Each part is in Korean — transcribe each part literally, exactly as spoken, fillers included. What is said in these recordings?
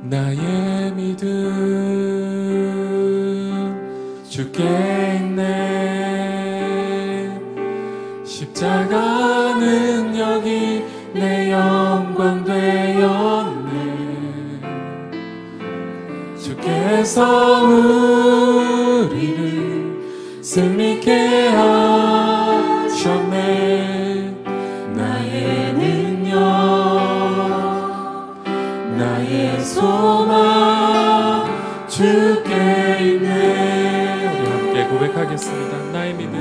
나의 믿음 주께 있네. 십자가 능력이 내 영광 되었네. 주께서 우리를 승리케 하셨네. 나의 능력 나의 소망 주께 있네. 우리 함께 고백하겠습니다. 나의 믿음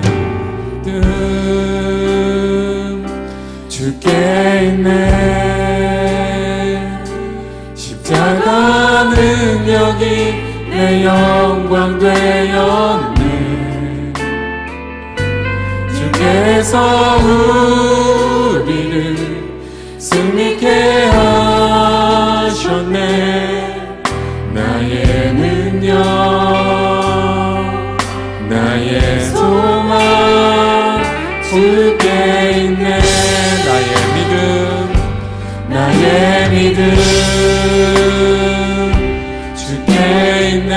주께 있네. 십자가 능력이 내 영광 되었네. 주께서 우리를 승리케 하셨네. 나의 능력 나의 소망 주께 있네. 나의 믿음 나의 믿음 주께 있네.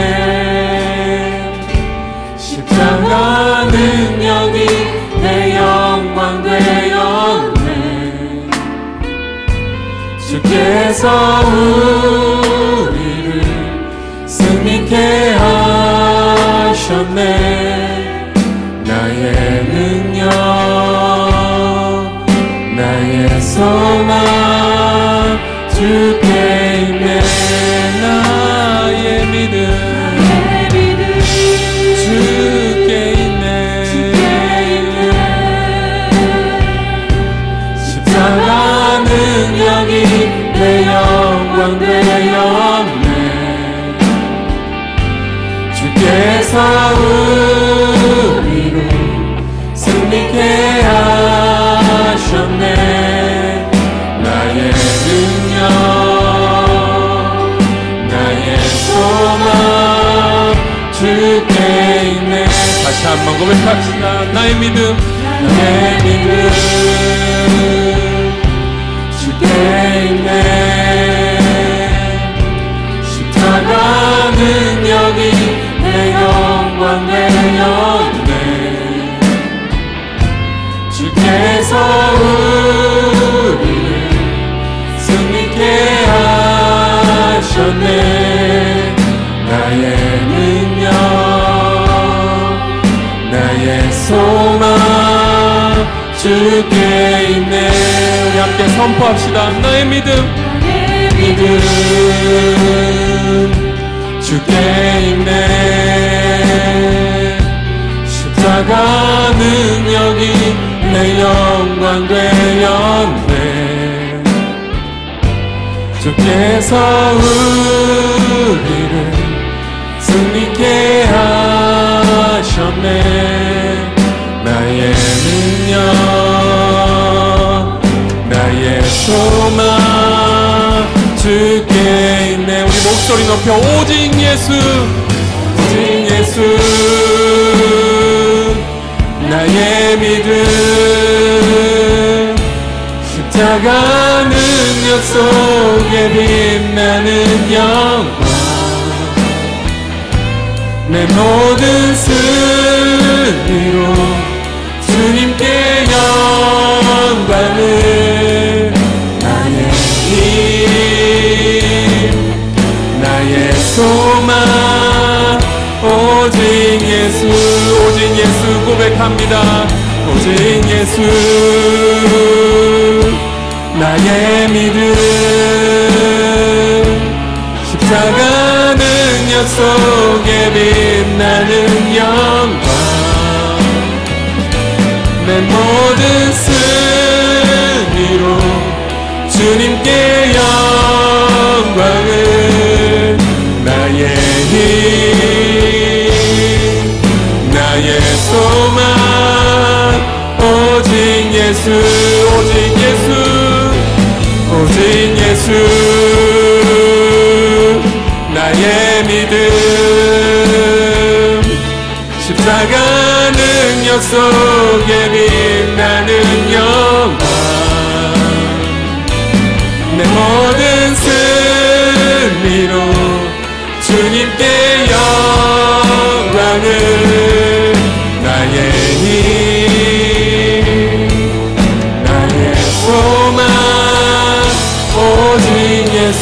십자가 능력이 내 영광 되었네. 주께서 우리를 승리케 하셨네. 나의 능력 나의 소망 주께 있네. 나의 믿음 주께 있네. 십자가 능력이 내 영광 되었네. 주께서 우리를 승리케 하셨네. 나의 능력 나의 소망 주께 있네. 다시 한번 고백합시다. 나의 믿음 나의 믿음 주께 있네. 십자가 능력이 내 영광 되었네. 주께서 우리를 승리케 하셨네. 나의 능력 나의 소망 주께 있네. 우리 함께 선포합시다. 나의 믿음 믿음 주께 있네. 십자가 능력이 내 영광 되었네. 주께서 우리를 승리케 하셨네. 나의 능력 나의 소망 주께 있네. 우리 목소리 높여 오직 예수 오직 예수 나의 믿음 십자가 능력 속에 빛나는 영광 내 모든 승리로 주님께 영광을 나의 힘 나의 소망 오직 예수 오직 예수 고백합니다. 오직 예수 나의 믿음 십자가 능력 속에 빛나는 영광 내 모든 승리로 주님께 영광을 나의 힘 나의 소망 오직 예수 오직 예수 오직 예수 나의 믿음 십자가 능력 속에 빛나는 영광 내 모든 승리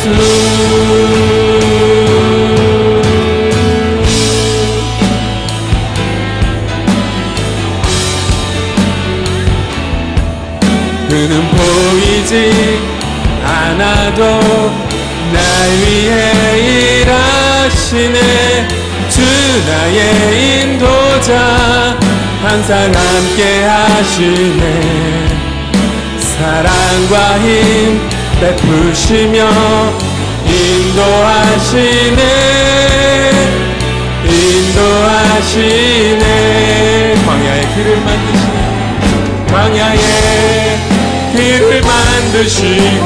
그는 보이지 않아도 날 위해 일하시네. 주 나의 인도자 항상 함께 하시네. 사랑과 힘 베푸시며 인도하시네. 인도하시네. 광야의 길을 만드시네. 광야의 길을 만드시고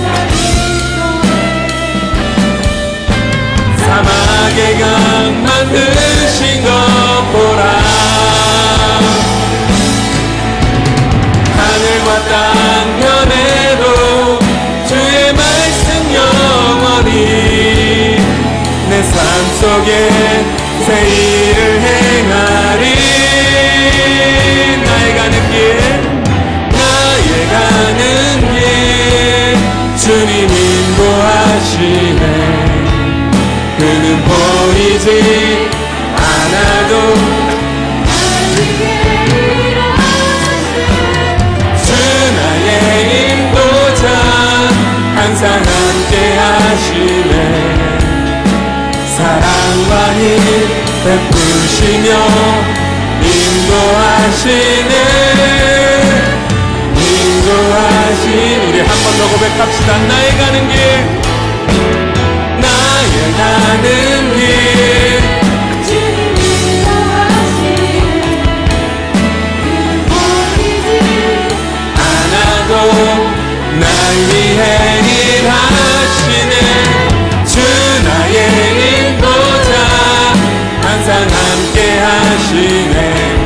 사막의 강 만드신 것 보라. 하늘과 땅 변해도 주의 말씀 영원히 내 삶 속에 새 일을 행하리. 나의 가는 길 나의 가는 길 주님 인도하시네. 그는 보이지 않아도 주 나의 인도자 항상 함께 하시네. 사랑과 힘 베푸시며 인도하시네. 인도하시네. 우리 한 번 더 고백합시다. 나의 가는 길 나의 가는 길 주님 인도하시네. 보이지 않아도 날 위해 일하시네. 주 나의 인도자 항상 함께 하시네.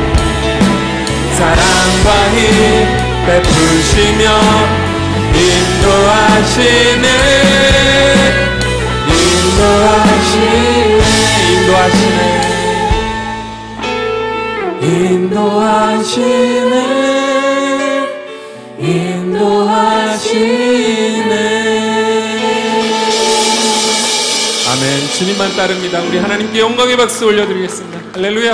사랑과 힘 베푸시며 인도하시네. 인도하시네. 인도하시네. 인도하시네. 인도하시네. 아멘. 주님만 따릅니다. 우리 하나님께 영광의 박수 올려드리겠습니다. 할렐루야.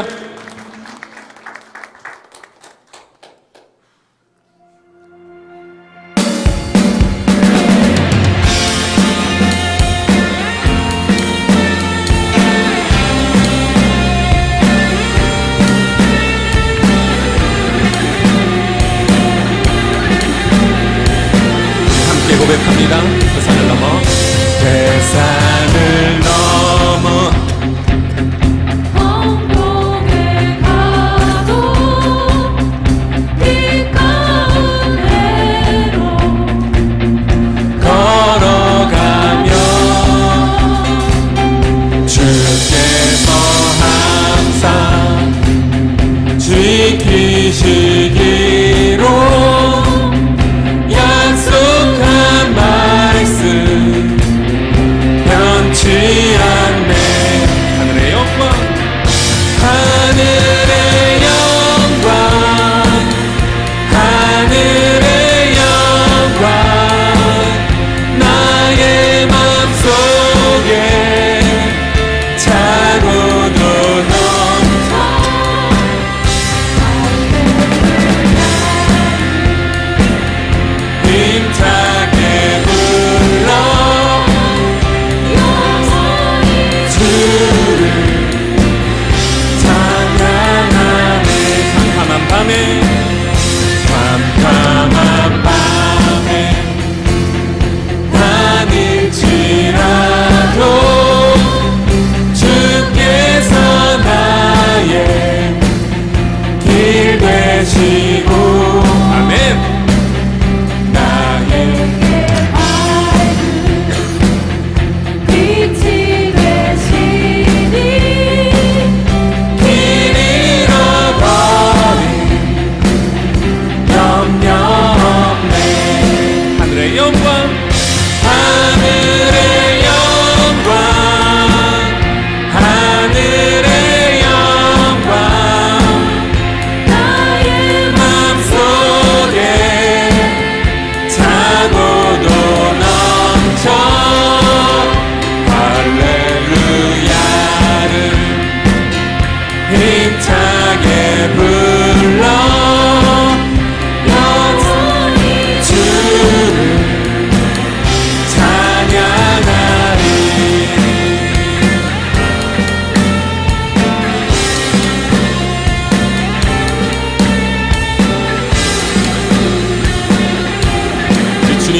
고백합니다. 그 산을 넘어 그 산을 넘어 공복에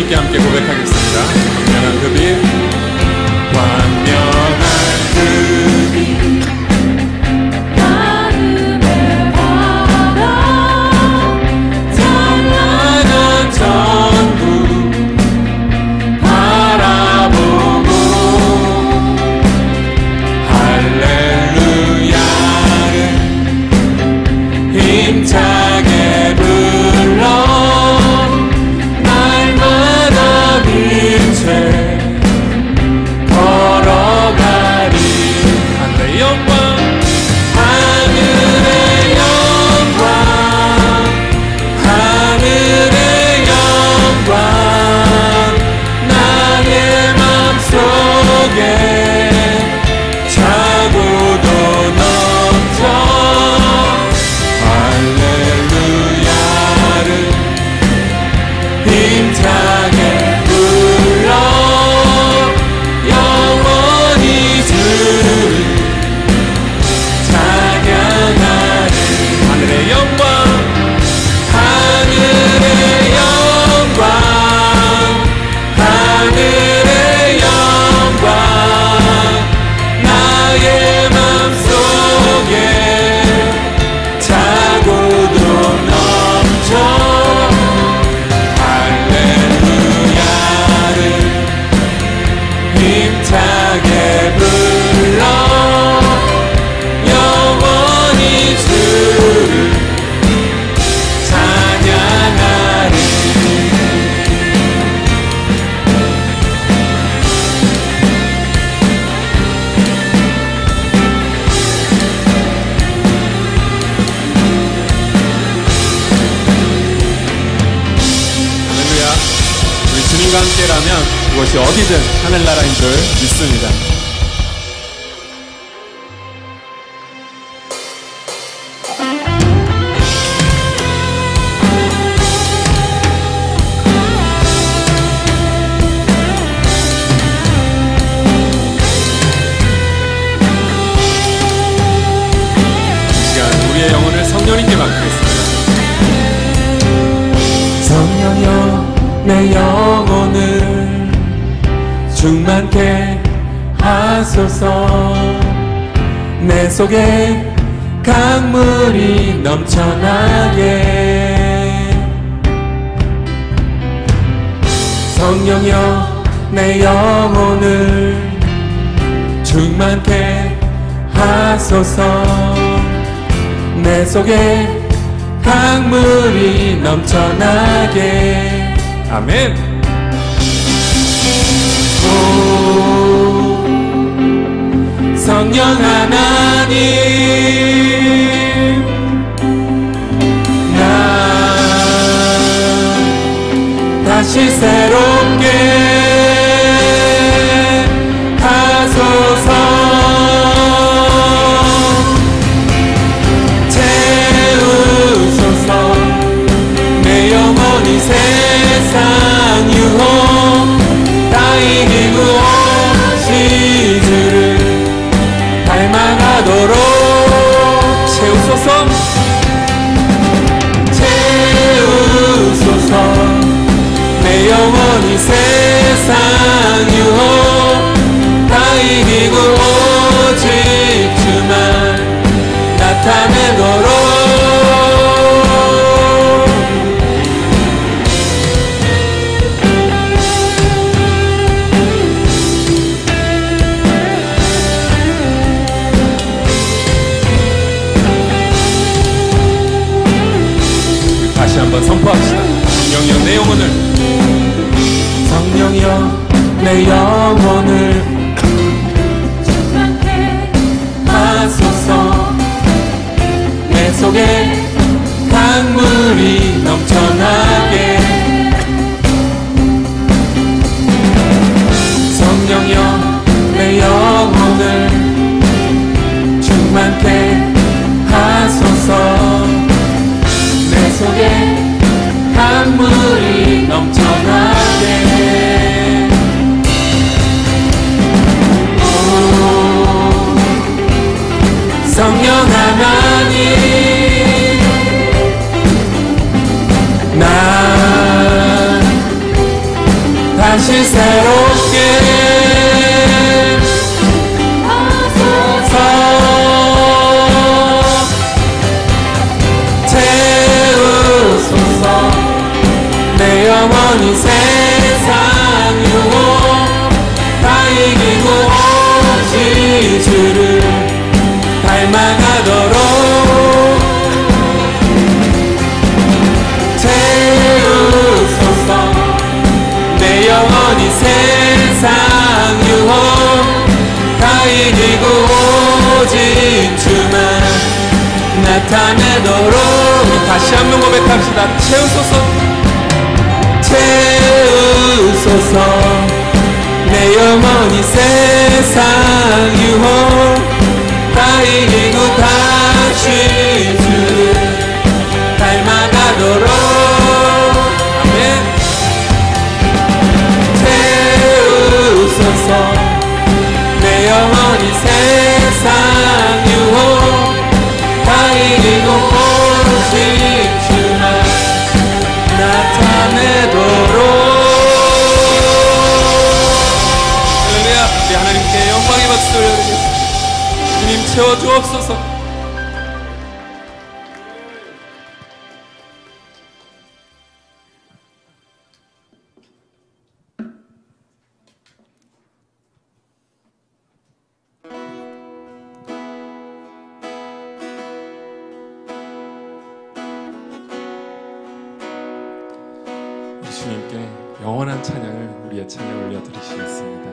주님께 함께 고백하겠습니다. 광명한 그 빛, 광명한 그 빛, 하늘을 바라 찬란한 전부 바라보고 할렐루야를 힘차게 불러 날마다 빛에 걸어가리. 하늘의 영광, 하늘의 영광, 하늘의 영광 나의 맘속에 차고도 넘쳐 할렐루야를 힘차게 불러 영원히 주를 찬양하리. 하늘의 영광, 하늘의 영광, 하늘의 영광 나의 맘속에 차고도 넘쳐 할렐루야를 힘차게 불러 영원히 주를 찬양하리. 할렐루야. 우리 주님과 함께라면 그것이 어디든 하늘나라인 줄 믿습니다. 이 시간 우리의 영혼을 성령님께 맡기겠습니다. 성령여 내 영혼을 충만케 하소서. 내 속에 강물이 넘쳐나게. 성령여 내 영혼을 충만케 하소서. 내 속에 강물이 넘쳐나게. 아멘. 오, 성령 하나님 나 다시 새롭게 하소서. 내 영혼이 세상 유혹 다 이기고 오직 주를 닮아가도록 채우소서. 채우소서. 내 영혼이 세상 유혹 다 이기고 오직 주만 나타내도록 한번 선포합시다. 성령이여 내 영혼을, 성령이여 내 영혼을 충만케 하소서. 내 속에 강물이 넘쳐나게. 성령이여 내 영혼을 충만케 하소서. 내 속에 강물이 넘쳐나게. 오, 성령 하나님 다시 새롭게 하소서. 채우소서. 내 영혼이 세상 유혹 다 이기고 오직 주를 닮아가도록 채우소서. 내 영혼이 세상 유혹 다 이기고 오직 주만 나타내도록. 우리 다시 한번 고백합시다. 채우소서. 채우소서. 내 영혼이 세상 유혹 다 이기고 다시 주를 닮아가도록. 아멘. 채우소서. 내 영혼이 세상 유혹 다 이기고 오직 주만 나타내도록. 할렐루야. 우리 하나님께 영광의 박수 올려드리겠습니다. 주님 채워주옵소서. 주님께 영원한 찬양을 우리의 찬양 올려드리시겠습니다.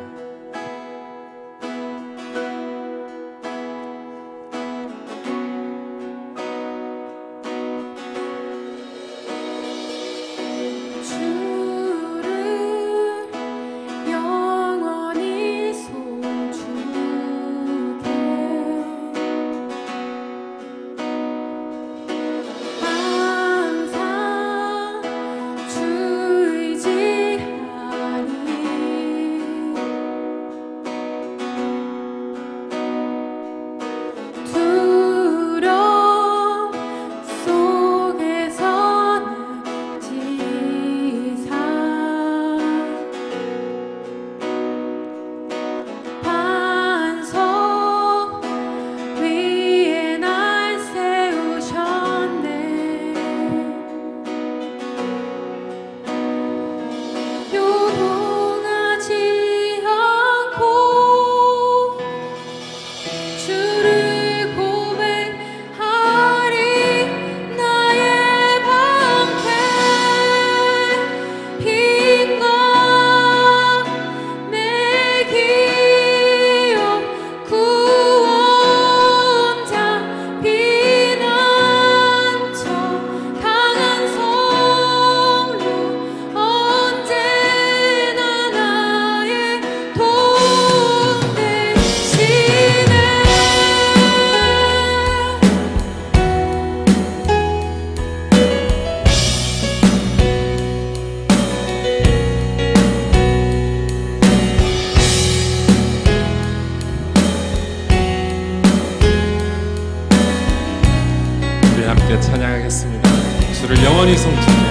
찬양하겠습니다. 주를 영원히 송축해.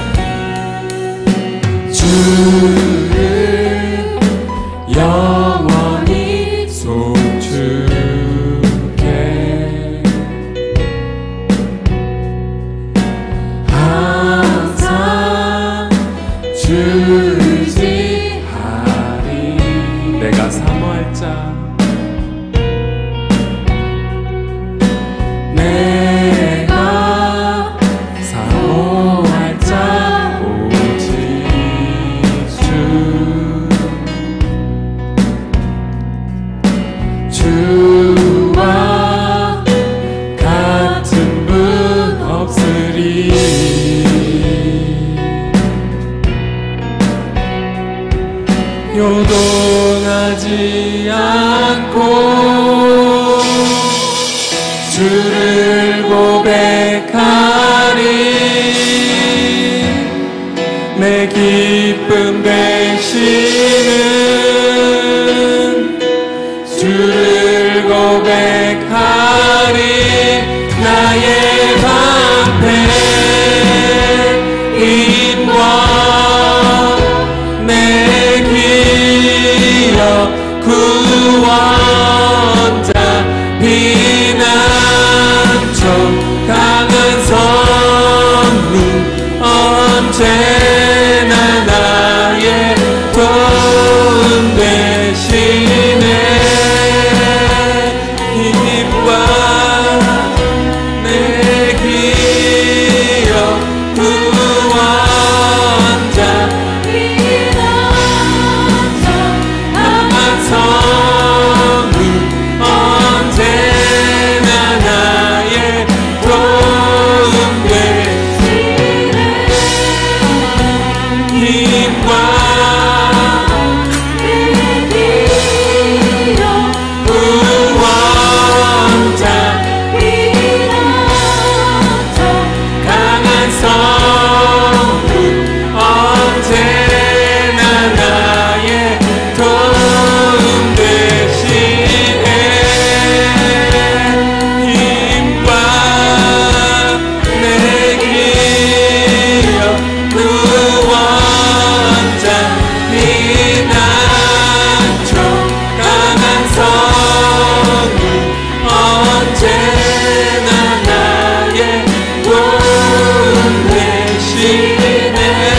주를 영원히 송축해. 항상 주를 지하리. 내가 사모할 자 요동하지 않고 주를 고백하리. 내 기쁨 되시는 주를 고백하리. 나의 방패 인과 내 길 힘과 구원자 강한 성부 언제나 나의 도움 되시네 힘과 내 기여 구원자 피난처 강한 성부 언제나 나의 도움 되시네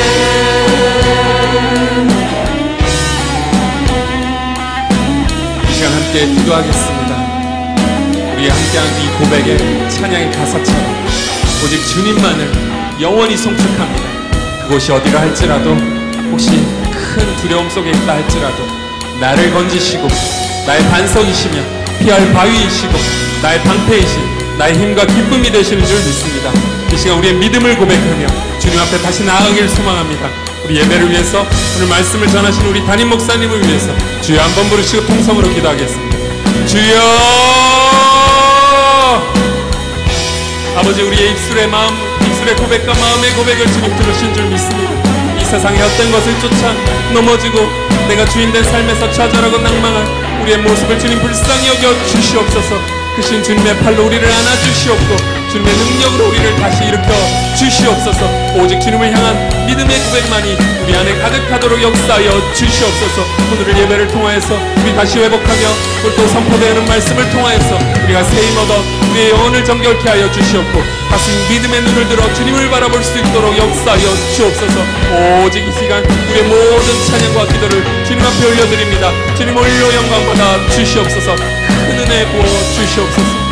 이 시간 함께 기도하겠습니다. 우리 함께한 이 고백의 찬양의 가사처럼 오직 주님만을 영원히 송축합니다. 그곳이 어디라 할지라도 혹시 큰 두려움 속에 있다 할지라도 나를 건지시고 나의 반석이시며 피할 바위이시고 나의 방패이신 나의 힘과 기쁨이 되시는 줄 믿습니다. 이 시간 우리의 믿음을 고백하며 주님 앞에 다시 나아가길 소망합니다. 우리 예배를 위해서 오늘 말씀을 전하신 우리 담임 목사님을 위해서 주여 한번 부르시고 통성으로 기도하겠습니다. 주여 아버지 우리의 입술의 마음 입술의 고백과 마음의 고백을 주님 들으신 줄 믿습니다. 이 세상의 헛된 것을 쫓아 넘어지고 내가 주인된 삶에서 좌절하고 낭망한 우리의 모습을 주님 불쌍히 여겨 주시옵소서. 크신 주님의 팔로 우리를 안아주시옵고 주님의 능력으로 우리를 다시 일으켜 주시옵소서. 오직 주님을 향한 믿음의 고백만이 우리 안에 가득하도록 역사하여 주시옵소서. 오늘의 예배를 통하여서 우리 다시 회복하며 오늘 또 선포되는 말씀을 통하여서 우리가 새힘 얻어 우리의 영혼을 정결케 하여 주시옵고 다시 믿음의 눈을 들어 주님을 바라볼 수 있도록 역사하여 주옵소서. 오직 이 시간 우리의 모든 찬양과 기도를 주님 앞에 올려드립니다. 주님 홀로 영광 받아 주시옵소서. 큰 은혜 부어 주시옵소서.